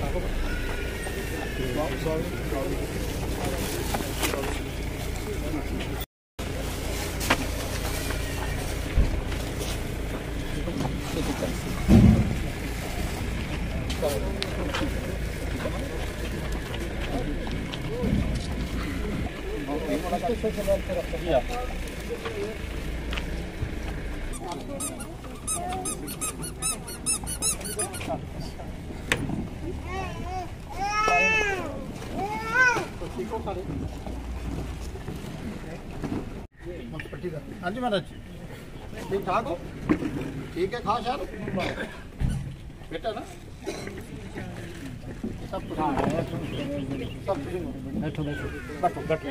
हाँ जी महाराज, ठीक ठाक हो? ठीक है, खास यार बेटा ना सब कुछ। बैठो बैठो बैठो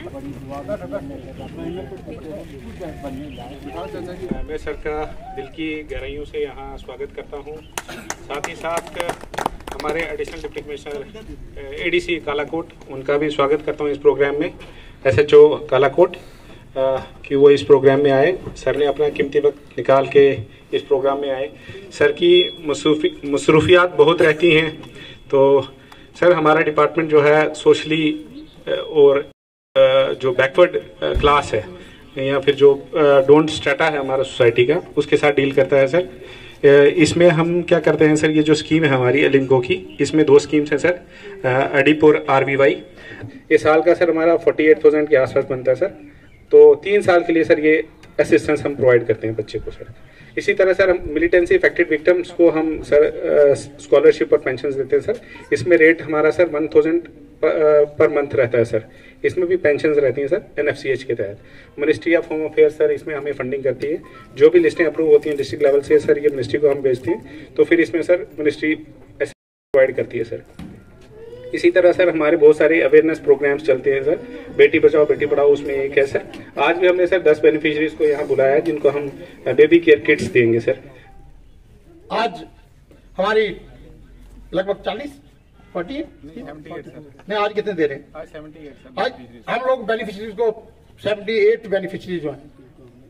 मैं सर का दिल की गहराइयों से यहाँ स्वागत करता हूँ। साथ ही साथ हमारे additional deputy commissioner ADC Kalakot, उनका भी स्वागत करता हूँ इस प्रोग्राम में। एसएचओ कालाकोट कि वो इस प्रोग्राम में आए। सर ने अपना कीमती वक्त निकाल के इस प्रोग्राम में आए। सर की मसरूफियात बहुत रहती हैं, तो सर हमारा डिपार्टमेंट जो है सोशली और जो बैकवर्ड क्लास है या फिर जो डोंट स्ट्रेटा है हमारा सोसाइटी का, उसके साथ डील करता है सर। इसमें हम क्या करते हैं सर, ये जो स्कीम है हमारी एलिंको की, इसमें 2 स्कीम्स हैं सर, अडिप और आरवीवाई। ये साल का सर हमारा 48,000 के आसपास बनता है सर। तो 3 साल के लिए सर ये असिस्टेंस हम प्रोवाइड करते हैं बच्चे को सर। इसी तरह सर हम मिलिटेंसी इफेक्टेड विक्टिम्स को हम सर स्कॉलरशिप और पेंशन देते हैं सर। इसमें रेट हमारा सर 1,000 पर मंथ रहता है सर। इसमें भी पेंशन रहती हैं सर NFCH के तहत। Ministry of home affairs sir इसमें हमें फंडिंग करती है। जो भी लिस्टें अप्रूव होती हैं डिस्ट्रिक्ट लेवल से सर, ये मिनिस्ट्री को हम भेजते हैं, तो फिर इसमें सर मिनिस्ट्री प्रोवाइड करती है सर। इसी तरह सर हमारे बहुत सारे अवेयरनेस प्रोग्राम्स चलते हैं सर। बेटी बचाओ बेटी पढ़ाओ उसमें एक है सर। आज भी हमने सर 10 बेनिफिशियरीज को यहाँ बुलाया है, जिनको हम बेबी केयर किट्स देंगे सर। आज हमारी लगभग 40 नहीं, आज कितने दे रहे हैं? आज 78 आज हम लोग बेनिफिशियरीज को 78 बेनिफिशियरीज जो हैं,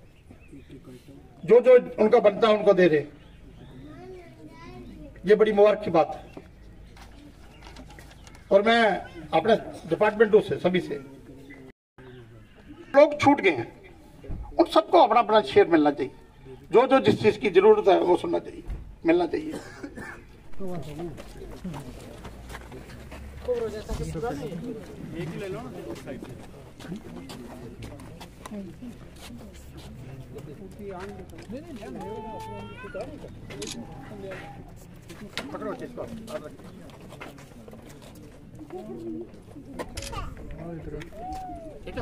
जो उनका बनता है उनको दे रहे। ये बड़ी मुबारक की बात है। और मैं अपने डिपार्टमेंटों से सभी से, लोग छूट गए हैं, उन सबको अपना अपना शेयर मिलना चाहिए। जो जिस चीज की जरूरत है वो सुनना चाहिए, मिलना चाहिए। एक ही ले लो ना साइड से। पकड़ो इसको। ठीक है,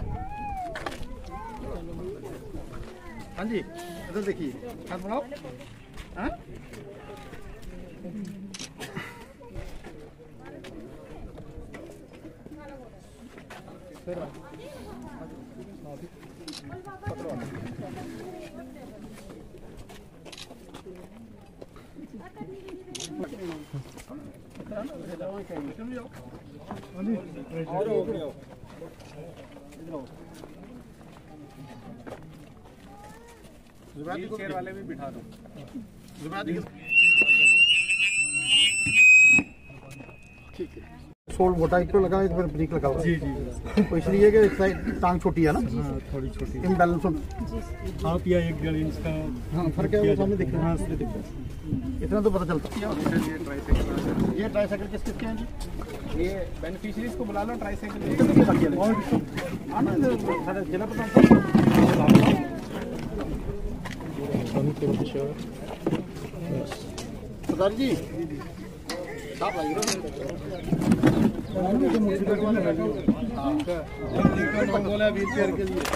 हाँ जी, इधर देखिए, हाथ बढ़ाओ। हाँ चेयर वाले भी बिठा दो। ठीक है, सोल मोटा एक तो लगा, एक बार ब्रेक लगा हुआ। जी जी, तो इसलिए कि टांग छोटी है ना। हाँ, थोड़ी छोटी इम्बैलेंस हो। हाथ या 1-1.5 इंच का हाँ फर्क है, वो सामने दिख रहा है, दिख रहा है, इतना तो पता चलता है। ये ट्राईसाइकिल किस किसके हैं जी? ये बेनिफिशियरीज को बुला लो। ट्राईसाइकिल जिला प्रधान सरदार जी साहब आइए। बोला व्हील चेयर के लिए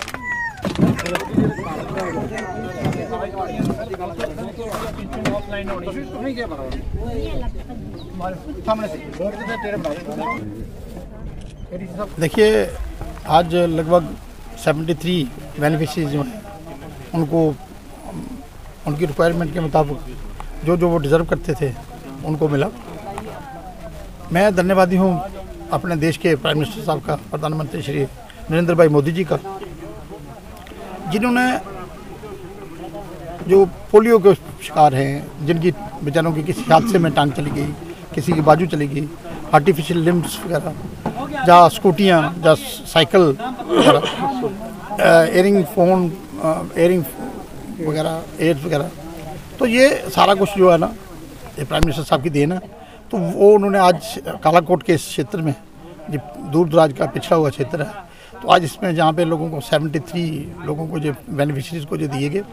देखिए, आज लगभग 73 बेनिफिशियरीज जो हैं उनको उनकी रिक्वायरमेंट के मुताबिक जो वो डिज़र्व करते थे उनको मिला। मैं धन्यवादी हूँ अपने देश के प्राइम मिनिस्टर साहब का, प्रधानमंत्री श्री नरेंद्र भाई मोदी जी का, जिन्होंने जो पोलियो के शिकार हैं, जिनकी बेचारों की किसी हादसे में टांग चली गई, किसी की बाजू चली गई, आर्टिफिशियल लिम्स वगैरह, ਜਾਂ ਸਕੂਟੀਆਂ ਜਾਂ ਸਾਈਕਲ वगैरह, एयरिंग फ़ोन, एयरिंग वगैरह, एड्स वगैरह। तो ये सारा कुछ जो है ना, ये प्राइम मिनिस्टर साहब की देन है। तो वो उन्होंने आज कालाकोट के इस क्षेत्र में, जो दूर दराज का पिछड़ा हुआ क्षेत्र है, तो आज इसमें जहाँ पे लोगों को 73 लोगों को जो बेनिफिशरीज को जो दिए गए,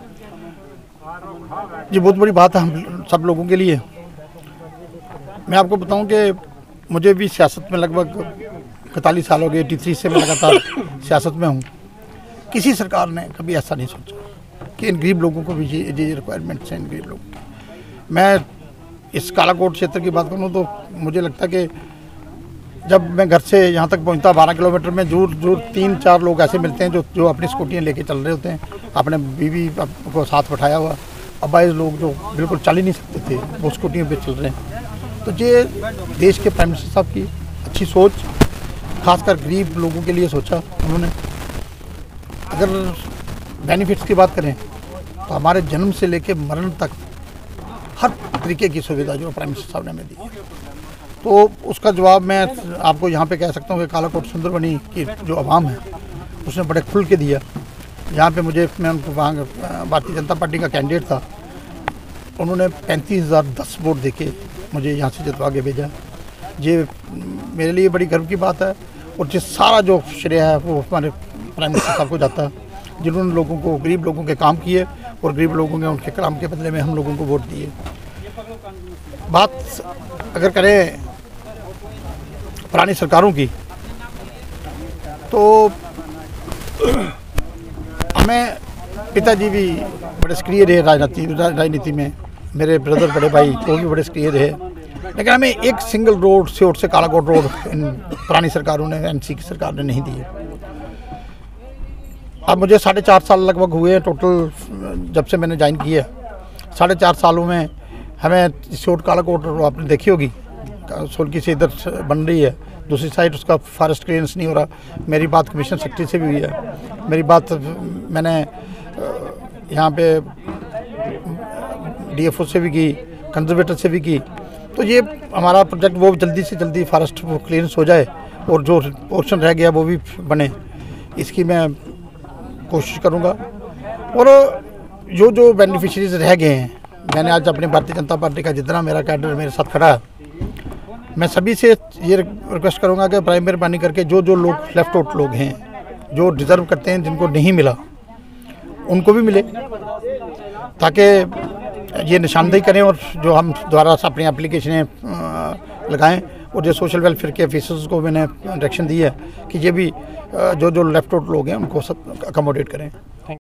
ये बहुत बड़ी बात है हम सब लोगों के लिए। मैं आपको बताऊं कि मुझे भी सियासत में लगभग 41 साल हो गए, 83 से मैं लगातार सियासत में हूँ। किसी सरकार ने कभी ऐसा नहीं सोचा कि इन गरीब लोगों को भी ये रिक्वायरमेंट्स हैं इन गरीब लोगों की। मैं इस कालाकोट क्षेत्र की बात करूँ तो मुझे लगता है कि जब मैं घर से यहाँ तक पहुँचता 12 किलोमीटर में जरूर 3-4 लोग ऐसे मिलते हैं जो अपनी स्कूटियाँ लेके चल रहे होते हैं, अपने बीवी को साथ बैठाया हुआ। अब 22 लोग जो बिल्कुल चल ही नहीं सकते थे वो स्कूटियों पे चल रहे हैं। तो ये देश के प्राइम मिनिस्टर साहब की अच्छी सोच, खासकर गरीब लोगों के लिए सोचा उन्होंने। अगर बेनिफिट्स की बात करें तो हमारे जन्म से लेकर मरण तक हर तरीके की सुविधा जो प्राइम मिनिस्टर साहब ने हमें दी, तो उसका जवाब मैं आपको यहाँ पे कह सकता हूँ कि कालाकोट सुंदरबनी की जो आवाम है उसने बड़े खुल के दिया। यहाँ पे मैं उनको वहाँ भारतीय जनता पार्टी का कैंडिडेट था, उन्होंने 35,010 वोट देके मुझे यहाँ से जितवा के भेजा। ये मेरे लिए बड़ी गर्व की बात है और जिस सारा जो श्रेय है वो हमारे प्राइम मिनिस्टर साहब को जाता है, जिन्होंने लोगों को, गरीब लोगों के काम किए और गरीब लोगों ने उनके काम के बदले में हम लोगों को वोट दिए। बात अगर करें पुरानी सरकारों की तो हमें पिताजी भी बड़े सक्रिय रहे राजनीति में, मेरे ब्रदर बड़े भाई वो भी बड़े सक्रिय रहे, लेकिन हमें एक सिंगल रोड सियोट से कालाकोट रोड इन पुरानी सरकारों ने, एनसी की सरकार ने नहीं दी। अब मुझे 4.5 साल लगभग हुए टोटल जब से मैंने ज्वाइन किया। 4.5 सालों में हमें सियोट कालाकोट आपने देखी होगी, सोलकी से इधर बन रही है, दूसरी साइड उसका फॉरेस्ट क्लियरेंस नहीं हो रहा। मेरी बात कमिश्नर सेक्रेटरी से भी हुई है, मेरी बात मैंने यहाँ पे डीएफओ से भी की, कंजर्वेटर से भी की। तो ये हमारा प्रोजेक्ट वो जल्दी से जल्दी फॉरेस्ट वो क्लियरेंस हो जाए और जो पोर्शन रह गया वो भी बने, इसकी मैं कोशिश करूँगा। और जो बेनिफिशरीज रह गए हैं, मैंने आज अपनी भारतीय जनता पार्टी का जितना मेरा कैडर मेरे साथ खड़ा है, मैं सभी से ये रिक्वेस्ट करूँगा कि प्राइम मेहरबानी करके जो लोग लेफ्ट आउट लोग हैं, जो डिज़र्व करते हैं, जिनको नहीं मिला उनको भी मिले, ताकि ये निशानदेही करें और जो हम द्वारा अपनी एप्लीकेशनें लगाएं। और जो सोशल वेलफेयर के ऑफिसर्स को मैंने डायरेक्शन दी है कि ये भी जो लेफ्ट आउट लोग हैं उनको सब अकोमोडेट करें।